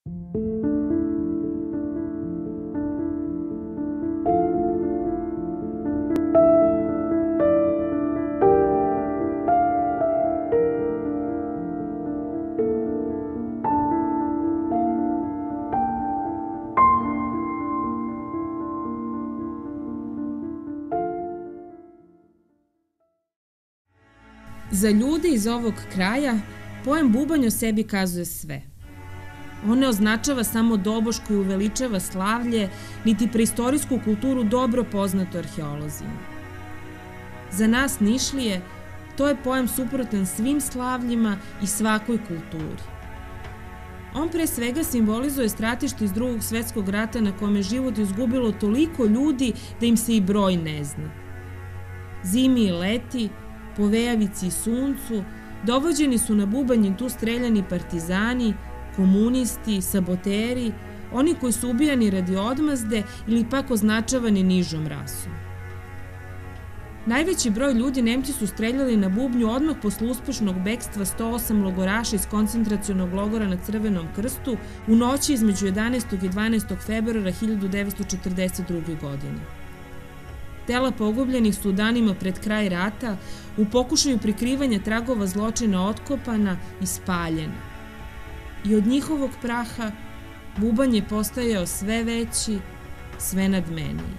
Za ljude iz ovog kraja pojam bubanj o sebi kazuje sve. On ne označava samo dobošku i uveličava slavlje, niti preistorijsku kulturu dobro poznato arheolozima. Za nas Nišlije to je pojam suprotan svim slavljima i svakoj kulturi. On pre svega simbolizuje stratište iz Drugog svetskog rata na kome život izgubilo toliko ljudi da im se i broj ne zna. Zimi i leti, po vejavici i suncu, dovođeni su na bubanj tu streljani partizani, komunisti, saboteri, oni koji su ubijani radi odmazde ili pak označavani nižom rasom. Najveći broj ljudi Nemci su streljali na bubnju odmah posle uspešnog bekstva 108 logoraša iz koncentracionog logora na Crvenom krstu u noći između 11. i 12. februara 1942. godine. Tela pogubljenih su u danima pred kraj rata u pokušaju prikrivanja tragova zločina otkopana i spaljena. I od njihovog praha bubanj je postajao sve veći, sve nadmeniji.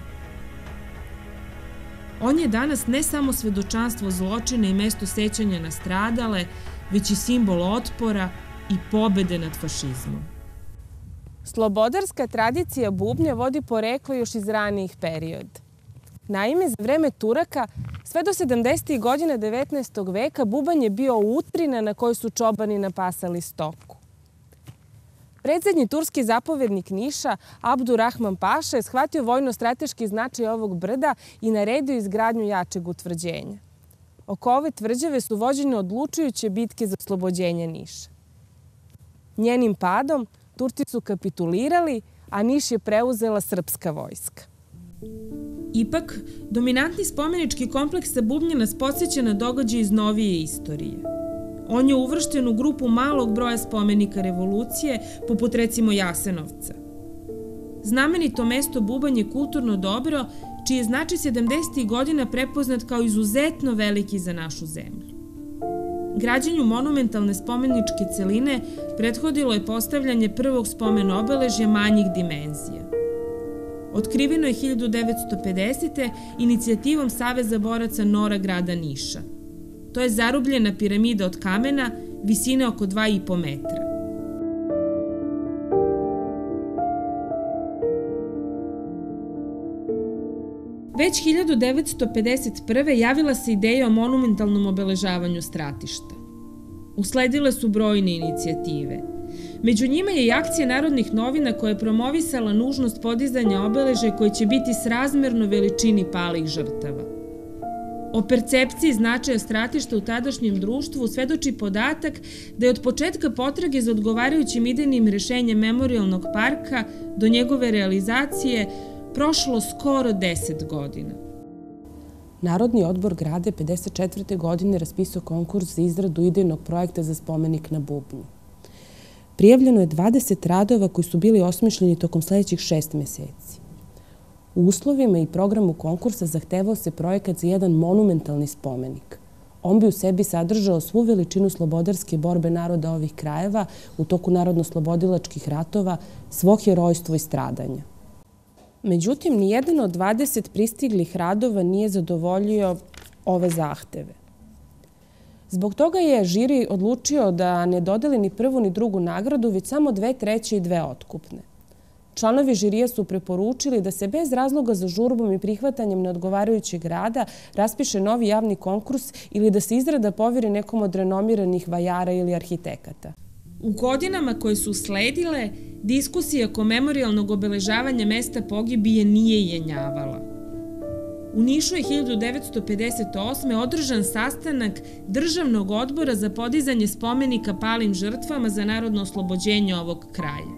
On je danas ne samo svedočanstvo zločina i mesto sećanja na stradale, već i simbol otpora i pobede nad fašizmom. Slobodarska tradicija bubnja vodi poreklo još iz ranijih perioda. Naime, za vreme Turaka, sve do 70. godina 19. veka, bubanj je bio utrina na kojoj su čobani napasali stoku. Predzadnji turski zapovednik Niša, Abdurrahman Paša, je shvatio vojno-strateški značaj ovog brda i naredio izgradnju jačeg utvrđenja. Oko ove tvrđave su vođene odlučujuće bitke za oslobođenje Niša. Njenim padom Turci su kapitulirali, a Niš je preuzela srpska vojska. Ipak, dominantni spomenički kompleks sa bubnja nas podsjeća na događaje iz novije istorije. On je uvršten u grupu malog broja spomenika revolucije, poput recimo Jasenovca. Znamenito mesto bubanj je kulturno dobro, čiji je značaj 70. godina prepoznat kao izuzetno veliki za našu zemlju. Građenju monumentalne spomeničke celine prethodilo je postavljanje prvog spomen obeležja manjih dimenzija. Otkriveno je 1950. inicijativom Saveza boraca Nora grada Niša. To je zarubljena piramida od kamena, visine oko 2,5 metra. Već 1951. javila se ideja o monumentalnom obeležavanju stratišta. Usledile su brojne inicijative. Među njima je i akcija Narodnih novina koja je promovisala nužnost podizanja obeležja koji će biti srazmerno veličini palih žrtava. O percepciji značaja stratišta u tadašnjem društvu svedoči podatak da je od početka potrage za odgovarajućim idejnim rešenjem memorijalnog parka do njegove realizacije prošlo skoro 10 godina. Narodni odbor grada 1954. godine raspisao konkurs za izradu idejnog projekta za spomenik na bubnju. Prijavljeno je 20 radova koji su bili osmišljeni tokom sledećih 6 meseci. U uslovima i programu konkursa zahtevao se projekat za jedan monumentalni spomenik. On bi u sebi sadržao svu veličinu slobodarske borbe naroda ovih krajeva u toku narodno-slobodilačkih ratova, svo herojstvo i stradanja. Međutim, nijedan od 20 pristiglih radova nije zadovoljio ove zahteve. Zbog toga je žiri odlučio da ne dodeli ni prvu ni drugu nagradu, već samo 2/3 i 2 otkupne. Članovi žirija su preporučili da se bez razloga za žurbom i prihvatanjem neodgovarajućeg rada raspiše novi javni konkurs ili da se izrada poveri nekom od renomiranih vajara ili arhitekata. U godinama koje su sledile, diskusija oko memorijalnog obeležavanja mesta pogibije nije jenjavala. U Nišu je 1958. održan sastanak Državnog odbora za podizanje spomenika palim žrtvama za narodno oslobođenje ovog kraja.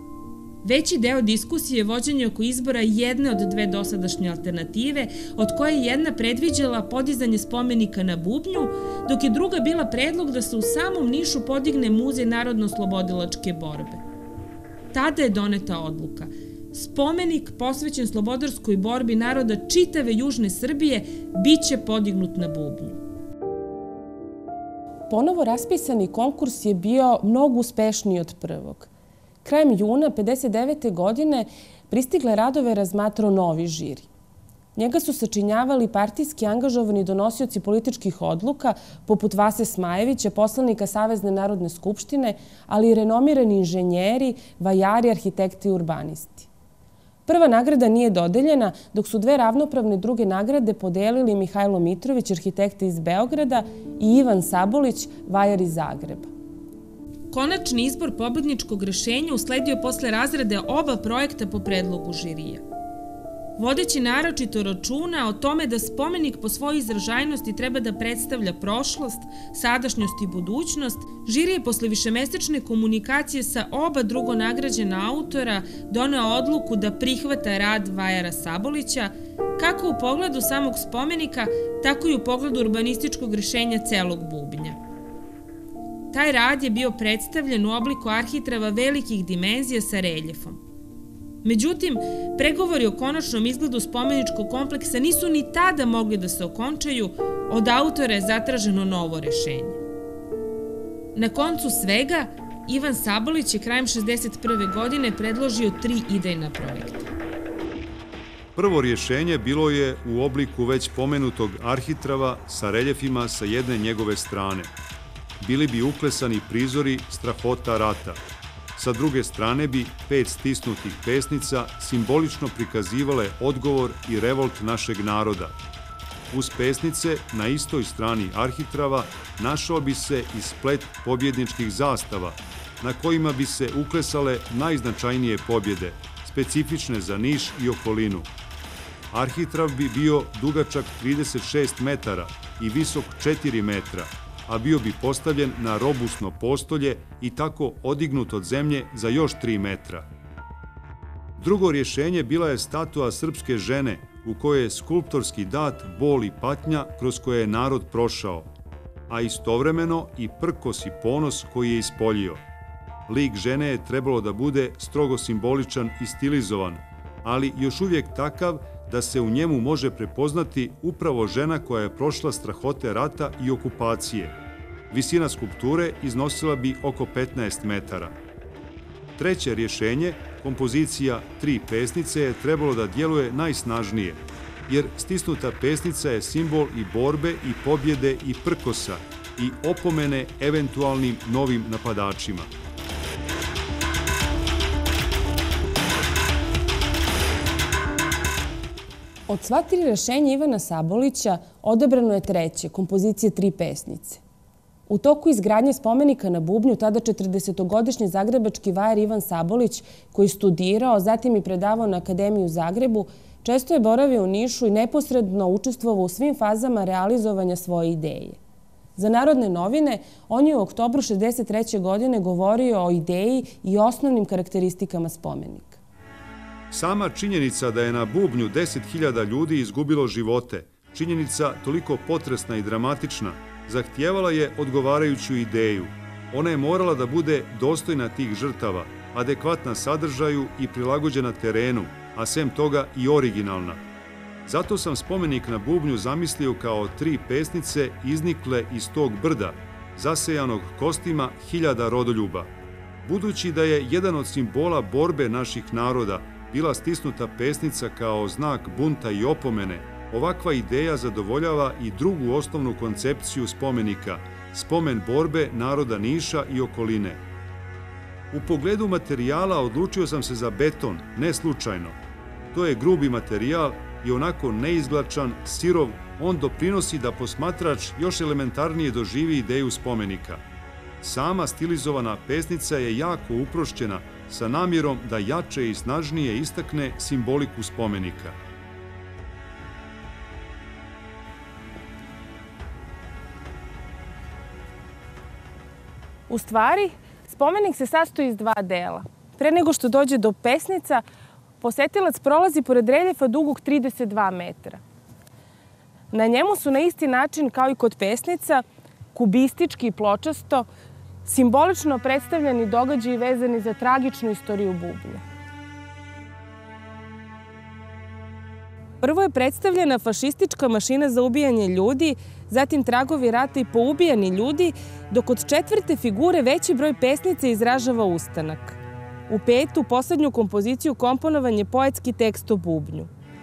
Veći deo diskusije je vođen oko izbora jedne od 2 dosadašnje alternative, od koje je jedna predviđala podizanje spomenika na bubnju, dok je druga bila predlog da se u samom Nišu podigne muzej narodno-oslobodilačke borbe. tada je doneta odluka. Spomenik posvećen slobodarskoj borbi naroda čitave južne Srbije biće podignut na Bubnju. Ponovo raspisani konkurs je bio mnogo uspešniji od prvog. Krajem juna 1959. godine pristigle radove razmatrao novi žiri. Njega su sačinjavali partijski angažovani donosioci političkih odluka, poput Vase Smajevića, poslanika Savezne narodne skupštine, ali i renomirani inženjeri, vajari, arhitekti i urbanisti. Prva nagrada nije dodeljena, dok su dve ravnopravne druge nagrade podelili Mihajlo Mitrović, arhitekta iz Beograda, i Ivan Sabolić, vajar iz Zagreba. Konačni izbor pobedničkog rešenja usledio posle razrade oba projekta po predlogu žirija. Vodeći naročito računa o tome da spomenik po svojoj izražajnosti treba da predstavlja prošlost, sadašnjost i budućnost, žiri je posle višemesečne komunikacije sa oba drugo nagrađena autora doneo odluku da prihvata rad vajara Sabolića, kako u pogledu samog spomenika, tako i u pogledu urbanističkog rešenja celog Bubnja. Taj rad je bio predstavljen u obliku arhitrava velikih dimenzija sa reljefom. Međutim, pregovori o konačnom izgledu spomeničkog kompleksa nisu ni tada mogli da se okončaju, od autora je zatraženo novo rešenje. Na koncu svega, Ivan Sabolić je krajem 1961. godine predložio 3 idejna projekta. Prvo rješenje bilo je u obliku već pomenutog arhitrava sa reljefima sa jedne njegove strane. Bili bi uklesani prizori strahota rata. Sa druge strane bi 5 stisnutih pesnica simbolično prikazivale odgovor i revolt našeg naroda. Uz pesnice na istoj strani arhitrava našao bi se i splet pobjedničkih zastava, na kojima bi se uklesale najznačajnije pobjede, specifične za Niš i okolinu. Arhitrav bi bio dugačak 36 metara i visok 4 metra, a bio bi postavljen na robusno postolje i tako odignut od zemlje za još 3 metra. Drugo rješenje bila je statua srpske žene u kojoj je skulptorski dat bol i patnja kroz koje je narod prošao, a istovremeno i prkos i ponos koji je ispoljio. Lik žene je trebalo da bude strogo simboličan i stilizovan, ali još uvijek takav da se u njemu može prepoznati upravo žena koja je prošla strahote rata i okupacije. Visina skulpture iznosila bi oko 15 metara. Treće rješenje, kompozicija 3 pesnice, je trebalo da djeluje najsnažnije, jer stisnuta pesnica je simbol i borbe i pobjede i prkosa i opomene eventualnim novim napadačima. Od sva 3 rešenja Ivana Sabolića odabrano je treće, kompozicije 3 pesnice. U toku izgradnje spomenika na Bubnju, tada 40-godišnji zagrebački vajar Ivan Sabolić, koji studirao, zatim i predavao na Akademiji u Zagrebu, često je boravio u Nišu i neposredno učestvovao u svim fazama realizovanja svoje ideje. Za Narodne novine on je u oktobru 1963. godine govorio o ideji i osnovnim karakteristikama spomenika. Sama činjenica da je na Bubnju 10.000 ljudi izgubilo živote, činjenica toliko potresna i dramatična, zahtijevala je odgovarajuću ideju. Ona je morala da bude dostojna tih žrtava, adekvatna sadržaju i prilagođena terenu, a sem toga i originalna. Zato sam spomenik na Bubnju zamislio kao 3 pesnice iznikle iz tog brda, zasejanog kostima hiljada rodoljuba. Budući da je jedan od simbola borbe naših naroda bila stisnuta pesnica kao znak bunta i opomene, ovakva ideja zadovoljava i drugu osnovnu koncepciju spomenika, spomen borbe naroda Niša i okoline. U pogledu materijala odlučio sam se za beton, ne slučajno. To je grubi materijal i onako neizglačan, sirov, on doprinosi da posmatrač još elementarnije doživi ideju spomenika. Sama stilizovana pesnica je jako uprošćena sa namjerom da jače i snažnije istakne simboliku spomenika. U stvari, spomenik se sastoji iz 2 dela. Pre nego što dođe do pesnica, posetilac prolazi pored reljefa dugog 32 metra. Na njemu su na isti način kao i kod pesnica, kubistički i pločasto, simbolično predstavljeni događaji vezani za tragičnu istoriju Bubnja. Prvo je predstavljena fašistička mašina za ubijanje ljudi, zatim tragovi rata i poubijani ljudi, dok od četvrte figure veći broj pesnica izražava ustanak. U petu, poslednju kompoziciju, komponovan je poetski tekst o bubnju.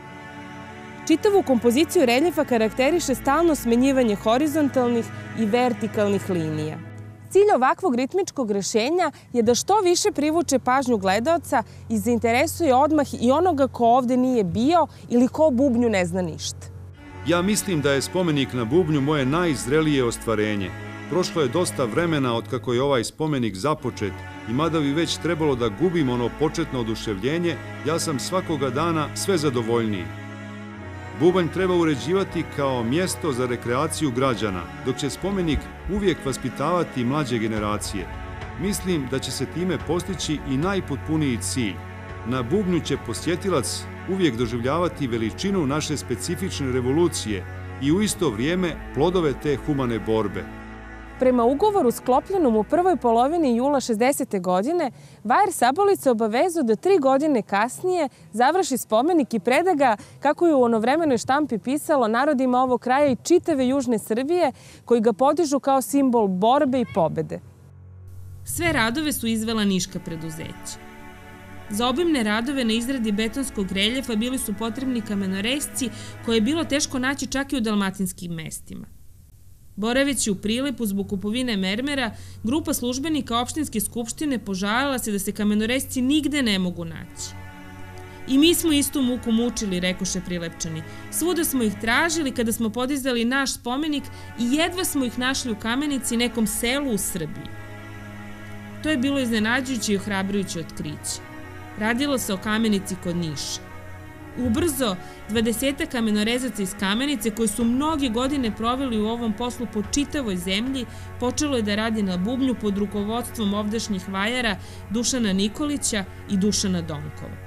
Čitavu kompoziciju reljefa karakteriše stalno smenjivanje horizontalnih i vertikalnih linija. Cilj ovakvog ritmičkog rešenja je da što više privuče pažnju gledaoca i zainteresuje odmah i onoga ko ovde nije bio ili ko o bubnju ne zna ništa. Ja mislim da je spomenik na bubnju moje najzrelije ostvarenje. Prošlo je dosta vremena od kako je ovaj spomenik započet i mada bi već trebalo da gubim ono početno oduševljenje, ja sam svakoga dana sve zadovoljniji. Bubanj treba uređivati kao mjesto za rekreaciju građana, dok će spomenik uvijek vaspitavati mlađe generacije. Mislim da će se time postići i najpotpuniji cilj. Na bubnju će posjetilac uvijek doživljavati veličinu naše specifične revolucije i u isto vrijeme plodove te humane borbe. Prema ugovoru sklopljenom u prvoj polovini jula 60. godine, vajar Sabolica obavezao da 3 godine kasnije završi spomenik i preda ga, kako je u onovremenoj štampi pisalo, narodima ovog kraja i čitave južne Srbije, koji ga podižu kao simbol borbe i pobede. Sve radove su izvela niška preduzeća. Za obimne radove na izradi betonskog reljefa bili su potrebni kamenoresci koje je bilo teško naći čak i u dalmatinskim mestima. Boraveći u Prilepu zbog kupovine mermera, grupa službenika opštinske skupštine požalila se da se kamenoresci nigde ne mogu naći. I mi smo istu muku mučili, rekoše Prilepčani. Svuda smo ih tražili kada smo podizali naš spomenik i jedva smo ih našli u Kamenici, nekom selu u Srbiji. To je bilo iznenađujuće i ohrabrujuće otkriće. Radilo se o Kamenici kod Niša. Ubrzo, 20 kamenorezaca iz Kamenice, koji su mnoge godine proveli u ovom poslu po čitavoj zemlji, počelo je da radi na bubnju pod rukovodstvom ovdašnjih vajara Dušana Nikolića i Dušana Donkova.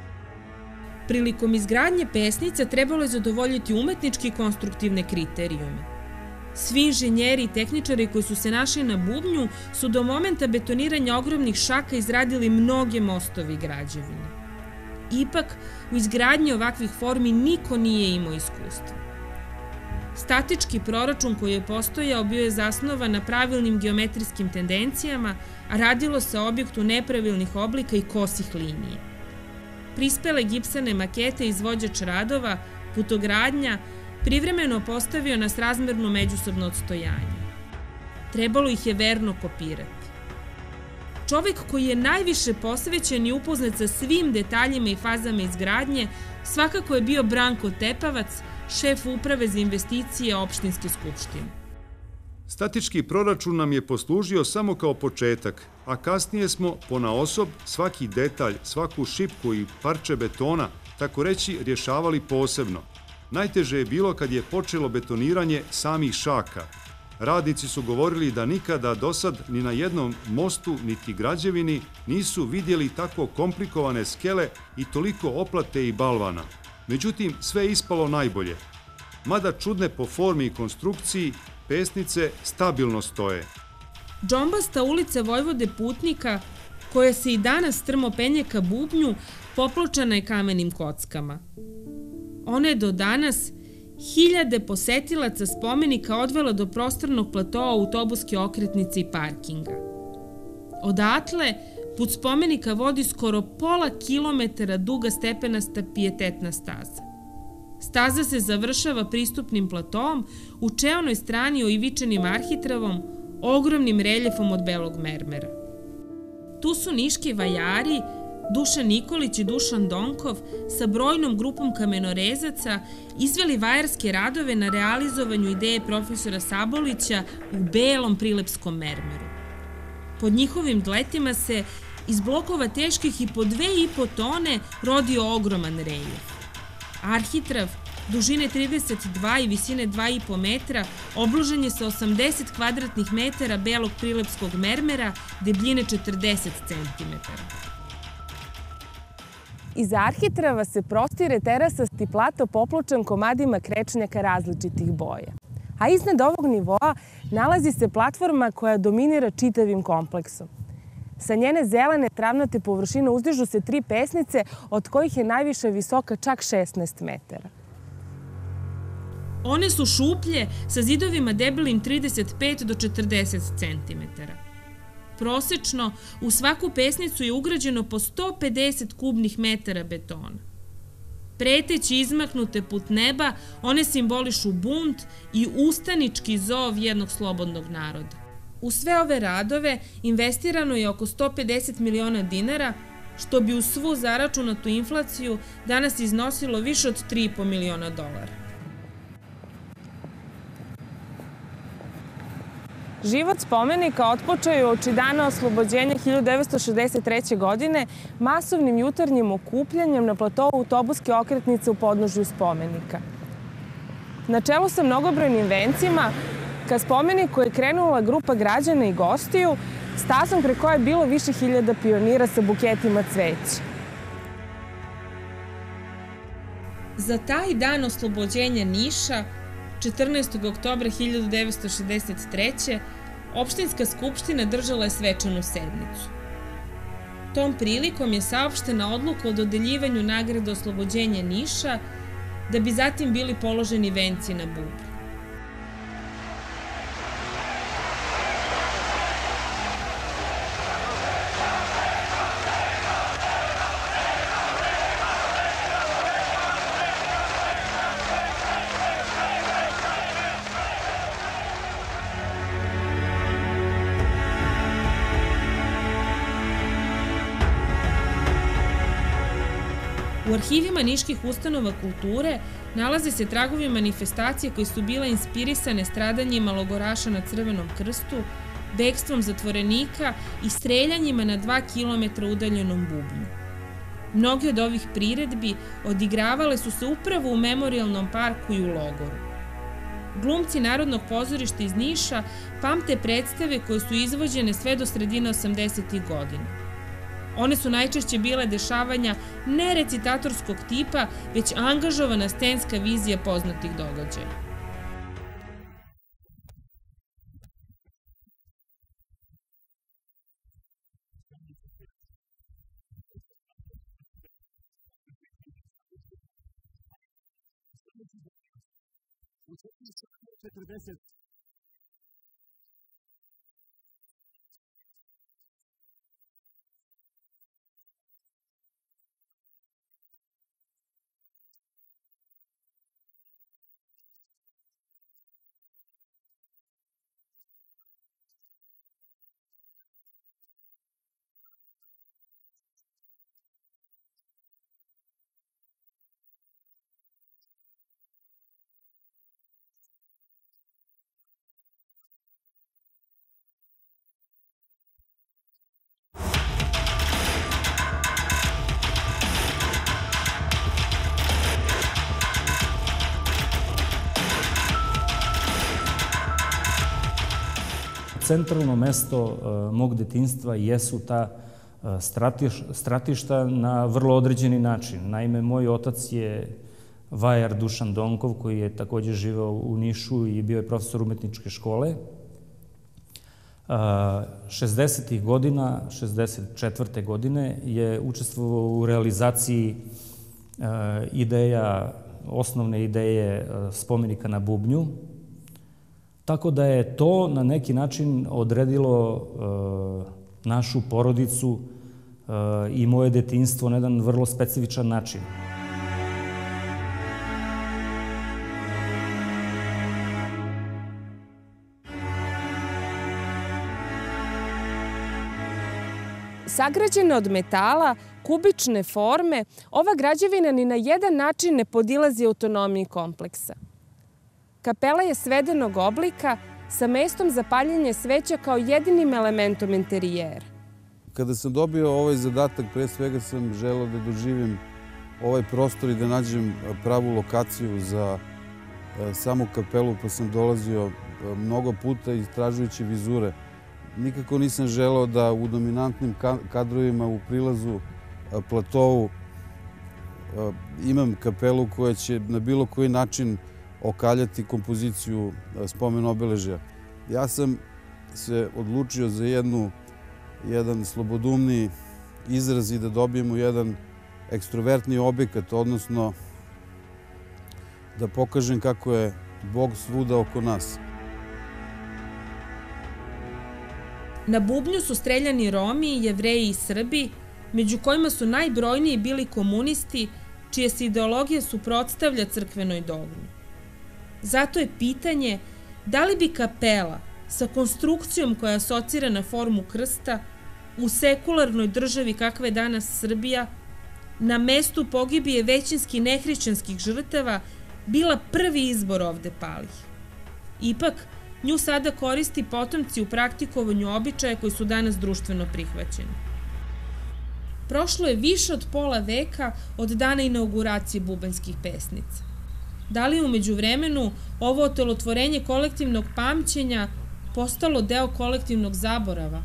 Prilikom izgradnje pesnica trebalo je zadovoljiti umetnički i konstruktivne kriterijume. Svi inženjeri i tehničari koji su se našli na bubnju su do momenta betoniranja ogromnih šaka izradili mnoge mostovi i građevine. Ipak, u izgradnji ovakvih formi niko nije imao iskustva. Statički proračun koji je postojao bio je zasnovan na pravilnim geometrijskim tendencijama, a radilo se o objektu nepravilnih oblika i kosih linija. Prispele gipsane makete izvođač radova, putogradnja, privremeno postavio na srazmerno međusobno odstojanje. Trebalo ih je verno kopirati. Čovek koji je najviše posvećen i upoznat sa svim detaljima i fazama izgradnje svakako je bio Branko Tepavac, šef uprave za investicije opštinske skupštine. Statički proračun nam je poslužio samo kao početak, a kasnije smo ponaosob svaki detalj, svaku šipku i parče betona, tako reći, rješavali posebno. Najteže je bilo kad je počelo betoniranje samih šaka. Radnici su govorili da nikada dosad ni na jednom mostu niti građevini nisu vidjeli tako komplikovane skele i toliko oplate i balvana. Međutim, sve je ispalo najbolje. Mada čudne po formi i konstrukciji, pesnice stabilno stoje. Džombasta ulica Vojvode Putnika, koja se i danas strmo penje ka bubnju, popločana je kamenim kockama. Ona je do danas hiljade posetilaca spomenika odvela do prostornog platoa autobuske okretnice i parkinga. Odatle, put spomenika vodi skoro pola kilometara duga stepenasta pijetetna staza. Staza se završava pristupnim platoom u čeonoj strani oivičenim arhitravom, ogromnim reljefom od belog mermera. Tu su niški vajari, Dušan Nikolić i Dušan Donkov sa brojnom grupom kamenorezaca izveli vajarske radove na realizovanju ideje profesora Sabolića u belom prilepskom mermeru. Pod njihovim dletima se iz blokova teških i po 2,5 tone rodio ogroman reljef. Arhitrav, dužine 32 i visine 2,5 metra, obložen je sa 80 kvadratnih metara belog prilepskog mermera, debljine 40 centimetara. Iza arhitrava se prostire terasasti plato popločan komadima krečnjaka različitih boja. A iznad ovog nivoa nalazi se platforma koja dominira čitavim kompleksom. Sa njene zelene travnate površine uzdižu se 3 pesnice, od kojih je najviša visoka čak 16 metara. One su šuplje sa zidovima debelim 35 do 40 centimetara. Prosečno, u svaku pesnicu je ugrađeno po 150 kubnih metara betona. Preteći izmaknute put neba, one simbolišu bunt i ustanički zov jednog slobodnog naroda. U sve ove radove investirano je oko 150 miliona dinara, što bi uz svu zaračunatu inflaciju danas iznosilo više od 3,5 miliona dolara. Život spomenika otpočeo je uoči dana oslobođenja 1963. godine masovnim jutarnjim okupljanjem na platovu autobuske okretnice u podnožju spomenika. Na čelu sa mnogobrojnim vencima, ka spomeniku je krenula grupa građana i gostiju, stazom pre koje je bilo više hiljada pionira sa buketima cveća. Za taj dan oslobođenja Niša, 14. oktobra 1963. opštinska skupština držala je svečanu sednicu. Tom prilikom je saopštena odluka o dodeljivanju nagrade oslobođenja Niša, da bi zatim bili položeni venci na bubu. U arhivima niških ustanova kulture nalaze se tragovi manifestacije koje su bile inspirisane stradanjima logoraša na Crvenom krstu, bekstvom zatvorenika i streljanjima na 2 kilometra udaljenom Bubnju. Mnogi od ovih priredbi odigravale su se upravo u memorijalnom parku i u logoru. Glumci Narodnog pozorišta iz Niša pamte predstave koje su izvođene sve do sredine 80. godina. One su najčešće bile dešavanja ne recitatorskog tipa, već angažovana scenska vizija poznatih događaja. Centralno mesto mog detinjstva jesu ta stratišta na vrlo određeni način. Naime, moj otac je vajar Dušan Donkov, koji je takođe živeo u Nišu i bio je profesor umetničke škole. 60. godina, 64. godine je učestvovao u realizaciji ideja, osnovne ideje spomenika na Bubnju. Tako da je to na neki način odredilo našu porodicu i moje detinjstvo na jedan vrlo specifičan način. Sagrađena od metala, kubične forme, ova građevina ni na jedan način ne podilazi autonomiji kompleksa. Kapela je svedenog oblika sa mestom za paljenje sveća kao jedinim elementom interijera. Kada sam dobio ovaj zadatak, pre svega sam želeo da doživim ovaj prostor i da nađem pravu lokaciju za samu kapelu, pa sam dolazio mnogo puta istražujući vizure. Nikako nisam želeo da u dominantnim kadrovima u prilazu platovu imam kapelu koja će na bilo koji način okaljati kompoziciju spomen obeležja. Ja sam se odlučio za jedan slobodumni izraz i da dobijemo jedan ekstrovertni objekat, odnosno da pokažem kako je Bog svuda oko nas. Na bubnju su streljani Romi, Jevreji i Srbi, među kojima su najbrojniji bili komunisti, čije se ideologija suprotstavlja crkvenoj dogmi. Zato je pitanje da li bi kapela sa konstrukcijom koja asocira na formu krsta u sekularnoj državi kakva je danas Srbija, na mestu pogibije većinski nehrišćanskih žrtava, bila prvi izbor ovde palih. Ipak, nju sada koristi potomci u praktikovanju običaja koji su danas društveno prihvaćeni. Prošlo je više od pola veka od dana inauguracije bubanjskih pesnica. Da li je umeđu vremenu ovo otelotvorenje kolektivnog pamćenja postalo deo kolektivnog zaborava?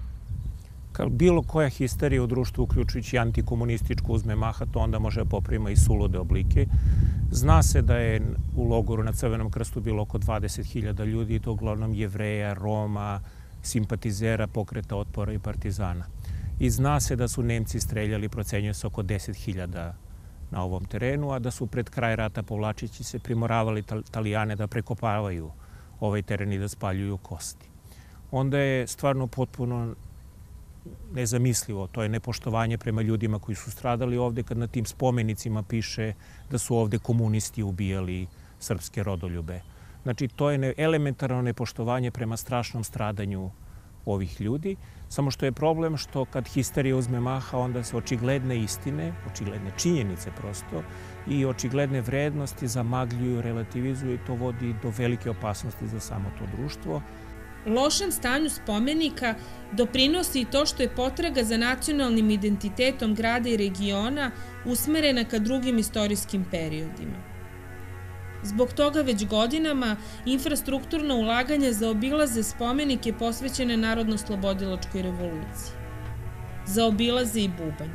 Kad bilo koja histerija u društvu, uključujući i antikomunističku, uzme maha, to onda može da poprima i sulude oblike. Zna se da je u logoru na Crvenom krstu bilo oko 20.000 ljudi, i to uglavnom Jevreja, Roma, simpatizera pokreta otpora i partizana. I zna se da su Nemci streljali, procenjuje se oko 10.000 na ovom terenu, a da su pred kraj rata povlačeći se primoravali Italijane da prekopavaju ovaj teren i da spaljuju kosti. Onda je stvarno potpuno nezamislivo, to je nepoštovanje prema ljudima koji su stradali ovde, kad na tim spomenicima piše da su ovde komunisti ubijali srpske rodoljube. Znači, to je elementarno nepoštovanje prema strašnom stradanju ovih ljudi, samo što je problem što kad histerija uzme maha, onda se očigledne istine, očigledne činjenice prosto i očigledne vrednosti zamagljuju, relativizuju i to vodi do velike opasnosti za samo to društvo. Lošem stanju spomenika doprinosi i to što je potraga za nacionalnim identitetom grada i regiona usmerena ka drugim istorijskim periodima. Zbog toga već godinama infrastrukturna ulaganja zaobilaze spomenike posvećene Narodno-slobodilačkoj revoluciji. Zaobilaze i Bubanj.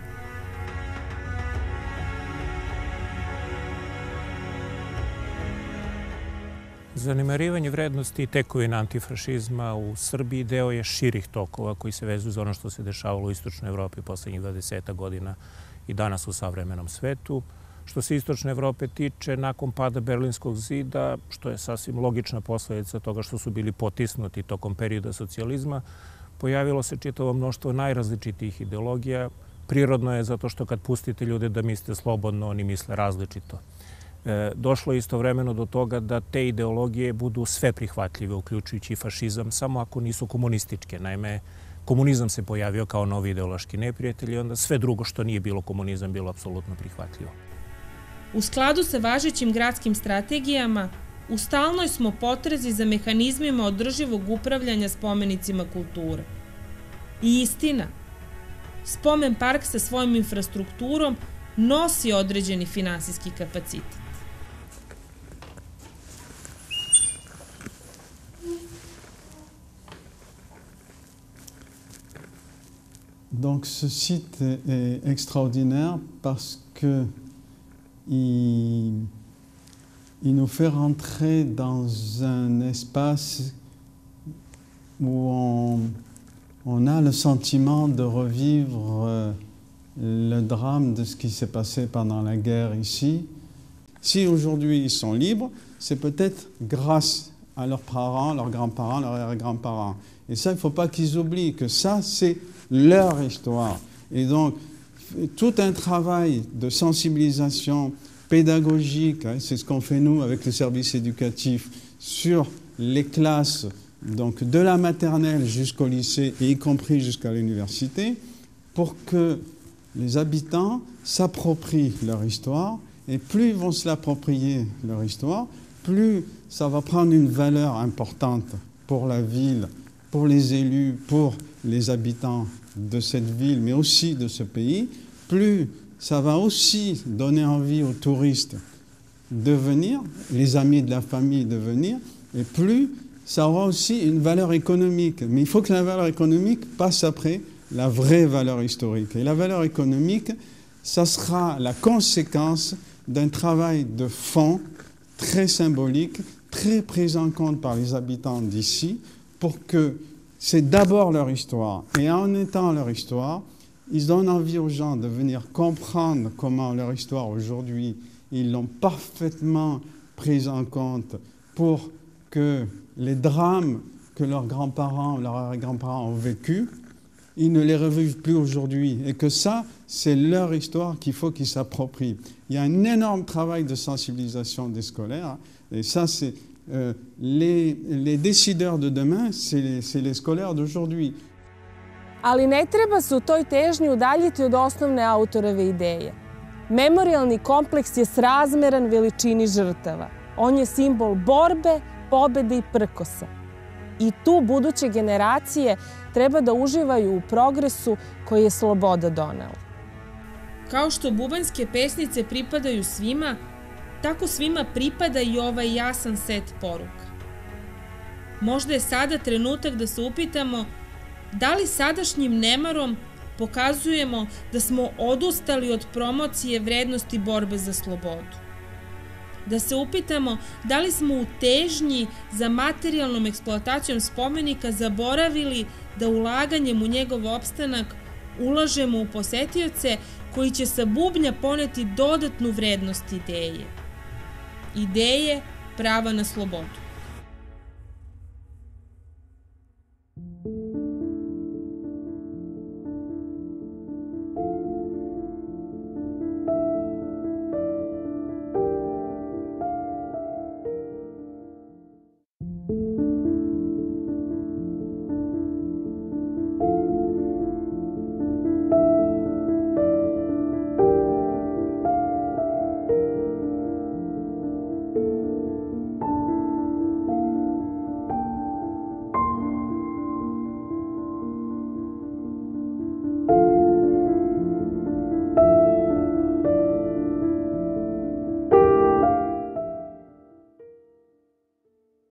Zanemarivanje vrednosti i tekovina antifašizma u Srbiji deo je širih tokova koji se vezuju za ono što se dešavalo u Istočnoj Evropi poslednjih 20 godina i danas u savremenom svetu. Što se Istočne Evrope tiče, nakon pada Berlinskog zida, što je sasvim logična posledica toga što su bili potisnuti tokom perioda socijalizma, pojavilo se čitavo mnoštvo najrazličitijih ideologija. Prirodno je zato što kad pustite ljude da misle slobodno, oni misle različito. Došlo je istovremeno do toga da te ideologije budu sve prihvatljive, uključujući i fašizam, samo ako nisu komunističke. Naime, komunizam se pojavio kao novi ideološki neprijatelj i onda sve drugo što nije bilo komunizam bilo apsolutno prihvatljivo. U skladu sa važećim gradskim strategijama, u stalnoj smo potrazi za mehanizmima održivog upravljanja spomenicima kulture. I istina, spomen park sa svojom infrastrukturom nosi određeni finansijski kapacitet. Donc ce site est extraordinaire parce que il nous fait rentrer dans un espace où on a le sentiment de revivre le drame de ce qui s'est passé pendant la guerre ici. Si aujourd'hui ils sont libres, c'est peut-être grâce à leurs parents, leurs grands-parents, leurs arrière-grands-parents. Et ça, il ne faut pas qu'ils oublient que ça, c'est leur histoire. Et donc, tout un travail de sensibilisation pédagogique, hein, c'est ce qu'on fait nous avec le service éducatif, sur les classes, donc de la maternelle jusqu'au lycée, et y compris jusqu'à l'université, pour que les habitants s'approprient leur histoire, et plus ils vont se l'approprier, leur histoire, plus ça va prendre une valeur importante pour la ville, pour les élus, pour les habitants de cette ville, mais aussi de ce pays, plus ça va aussi donner envie aux touristes de venir, les amis de la famille de venir, et plus ça aura aussi une valeur économique. Mais il faut que la valeur économique passe après la vraie valeur historique. Et la valeur économique, ça sera la conséquence d'un travail de fond très symbolique, très prise en compte par les habitants d'ici, pour que c'est d'abord leur histoire. Et en étant leur histoire, ils donnent envie aux gens de venir comprendre comment leur histoire aujourd'hui, ils l'ont parfaitement prise en compte pour que les drames que leurs grands-parents, leurs arrière-grands-parents ont vécus, ils ne les revivent plus aujourd'hui. Et que ça, c'est leur histoire qu'il faut qu'ils s'approprient. Il y a un énorme travail de sensibilisation des scolaires. Et ça, c'est les décideurs de demain, c'est les scolaires d'aujourd'hui. Ali ne treba se u toj težnji udaljiti od osnovne autorove ideje. Memorijalni kompleks je srazmeran veličini žrtava. On je simbol borbe, pobede i prkosa. I tu buduće generacije treba da uživaju u progresu koji je sloboda donela. Kao što bubanjske pesnice pripadaju svima, tako svima pripada i ovaj jasan set poruka. Možda je sada trenutak da se upitamo da li sadašnjim nemarom pokazujemo da smo odustali od promocije vrednosti borbe za slobodu. Da se upitamo da li smo u težnji za materijalnom eksploatacijom spomenika zaboravili da ulaganjem u njegov opstanak ulažemo u posetioce koji će sa bubnja poneti dodatnu vrednost ideje. Ideje prava na slobodu.